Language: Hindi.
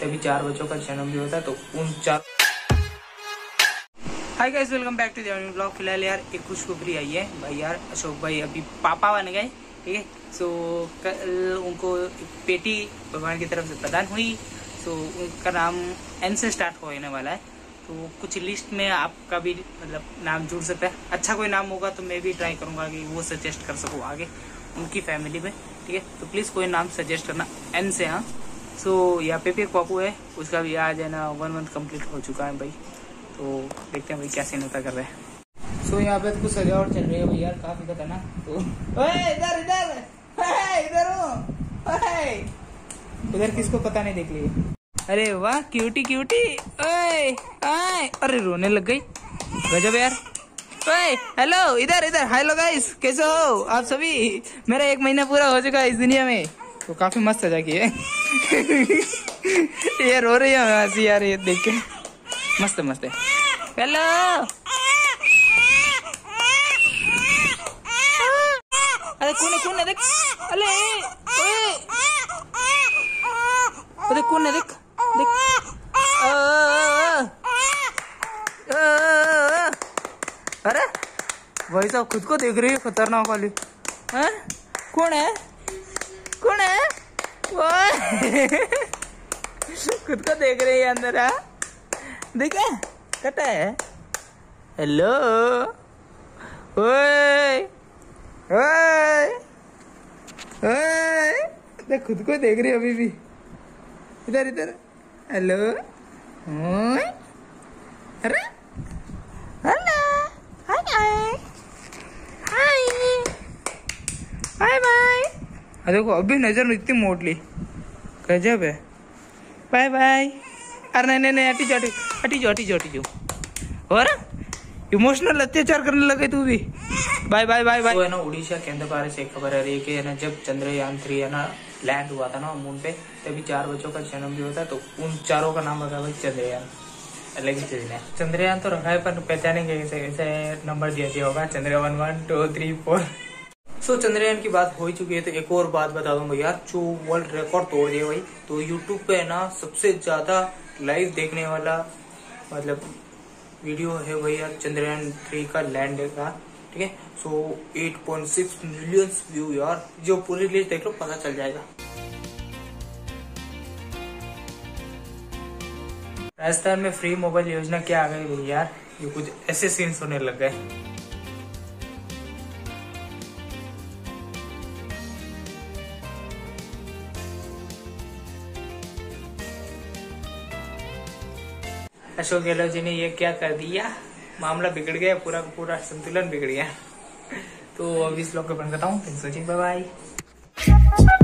तभी 4 बच्चों का जन्म भी होता है। तो उन 4 hi guys, welcome back to the blog. फिलहाल यार एक खुशखबरी आई है भाई। यार अशोक भाई अभी पापा बन गए, ठीक है। सो कल उनको एक बेटी भगवान की तरफ से प्रदान हुई। सो उनका नाम एन से स्टार्ट होने वाला है। तो कुछ लिस्ट में आपका भी मतलब नाम जुड़ सकता है। अच्छा कोई नाम होगा तो मैं भी ट्राई करूंगा कि वो सजेस्ट कर सकूँ आगे उनकी फैमिली में, ठीक है। तो प्लीज़ कोई नाम सजेस्ट करना एन से। हाँ, सो यहाँ पे भी एक पापू है, उसका भी आज है ना 1 मंथ कंप्लीट हो चुका है भाई। तो देखते हैं भाई क्या सीन होता कर रहे हैं। सो यहाँ पे तो कुछ सजावट चल रही है भाई यार, काफी खतरनाक। तो इधर इधर इधर उधर किसको पता नहीं, देख लिए। अरे वाह, क्यूटी क्यूटी। ओए अरे रोने लग गई, गजब यार। ओए हेलो, इधर इधर। हेलो गाइस, कैसे हो आप सभी? मेरा 1 महीना पूरा हो चुका है इस दुनिया में। तो काफी मस्त सजा की है। ये रो रही है हंसी यार ये देख के, मस्त मस्त है। हेलो अरे कौन है देख, अरे अरे कौन है देख देख। अरे भाई साहब खुद को देख रही है खतरनाक वाली। कौन है वो? खुद को देख रही है अंदर। देखे कटा है। हेलो ओए ओए ओए, देख खुद को देख रही है अभी भी। इधर इधर। हेलो ओए, अरे hello, hi hi bye bye. देखो अभी नजर इतनी मोटली, गजब है। Bye bye. अरे नहीं हटी जो और इमोशनल अत्याचार करने लगे तू भी। Bye bye bye bye. तो है ना उड़ीसा केंद्र पारे से एक खबर आ रही है कि है ना जब चंद्रयान 3 है ना लैंड हुआ था ना मून पे, तभी 4 बच्चों का जन्म भी होता है। तो उन 4 का नाम रखा भाई चंद्रयान। अलग ही चीज है, चंद्रयान तो रखा है पर पहचानेंगे कैसे नंबर दिया होगा, चंद्रयान 1 2 3 4। सो चंद्रयान की बात हो ही चुकी है। तो एक और बात बता दूं यार, जो वर्ल्ड रिकॉर्ड तोड़ दिया भाई। तो यूट्यूब पे है ना सबसे ज्यादा लाइव देखने वाला मतलब वीडियो है भाई यार, चंद्रयान 3 का लैंड का, ठीक है। सो 8.6 मिलियन व्यू यार, जो पूरी लिस्ट देख लो पता चल जाएगा। राजस्थान में फ्री मोबाइल योजना क्या आ गई भाई यार, ये कुछ ऐसे सीन्स होने लग गए। अशोक गहलोत जी ने ये क्या कर दिया, मामला बिगड़ गया, पूरा पूरा संतुलन बिगड़ गया। तो अभी इस ब्लॉग को बंद करता हूँ। Bye bye.